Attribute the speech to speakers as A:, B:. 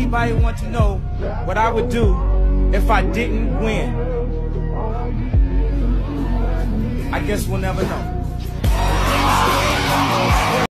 A: Anybody want to know what I would do if I didn't win? I guess we'll never know.